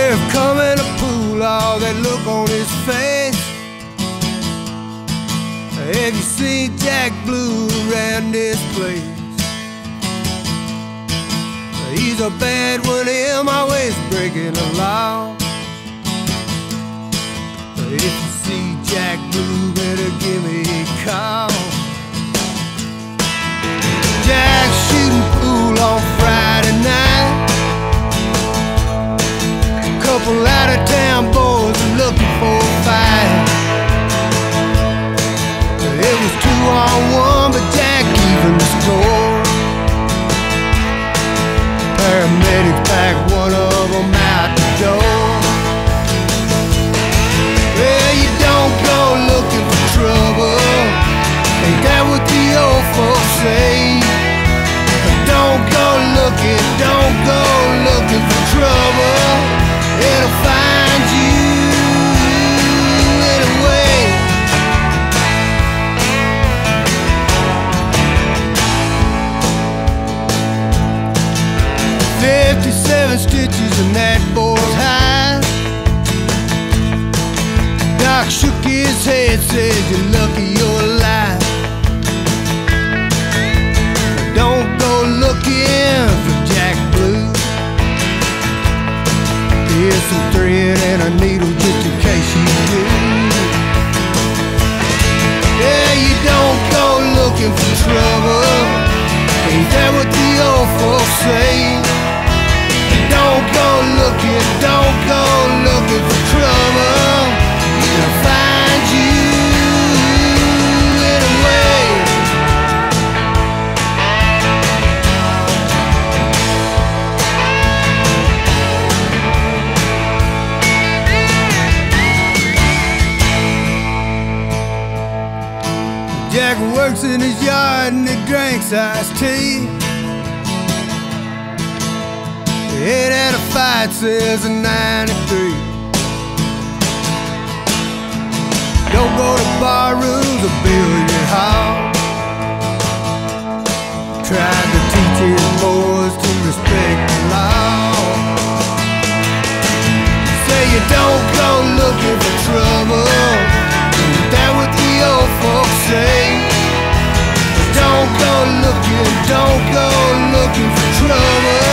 Sheriff come in a pool, all that look on his face. Have you seen Jack Blue around this place? He's a bad one, him, always breaking the law. If you see Jack Blue, better give me a call. Jack's shooting pool on Friday night. A couple out-of-town boys are looking for a fight. It was 2-on-1, but Jack evened the score. Paramedics packed one of them out the door. Well, you don't go looking for trouble, ain't that what the old folks say? Don't go looking for trouble, it'll find you anyway. 57 stitches in that boy's hide. Doc shook his head, said, "You're lucky you're alive." Don't go looking for Jack Blue. Here's some thread and a needle just in case you do. Yeah, you don't go looking for trouble, ain't that what the old folks say? Don't go looking for trouble, it'll find you anyway. Jack works in his yard and he drinks iced tea. It had a fight since '93. Don't go to bar rooms or billiard hall. Tried to teach his boys to respect the law. Say you don't go looking for trouble, ain't that what the old folks say? Don't go looking for trouble,